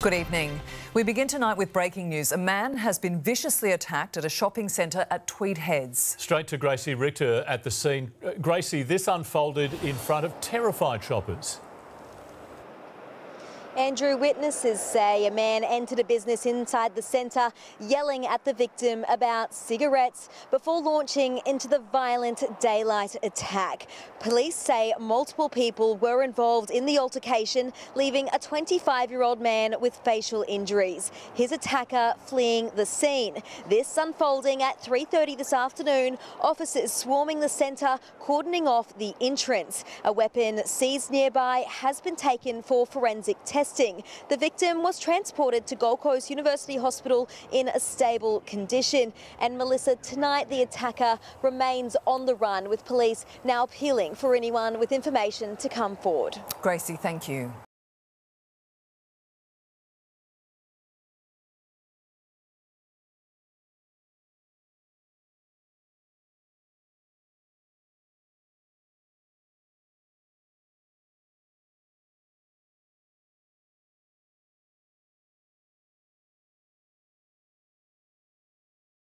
Good evening. We begin tonight with breaking news. A man has been viciously attacked at a shopping centre at Tweed Heads. Straight to Gracie Richter at the scene. Gracie, this unfolded in front of terrified shoppers. Andrew, witnesses say a man entered a business inside the centre yelling at the victim about cigarettes before launching into the violent daylight attack. Police say multiple people were involved in the altercation, leaving a 25-year-old man with facial injuries. His attacker fleeing the scene. This unfolding at 3:30 this afternoon. Officers swarming the centre, cordoning off the entrance. A weapon seized nearby has been taken for forensic testing. The victim was transported to Gold Coast University Hospital in a stable condition. And Melissa, tonight the attacker remains on the run, with police now appealing for anyone with information to come forward. Gracie, thank you.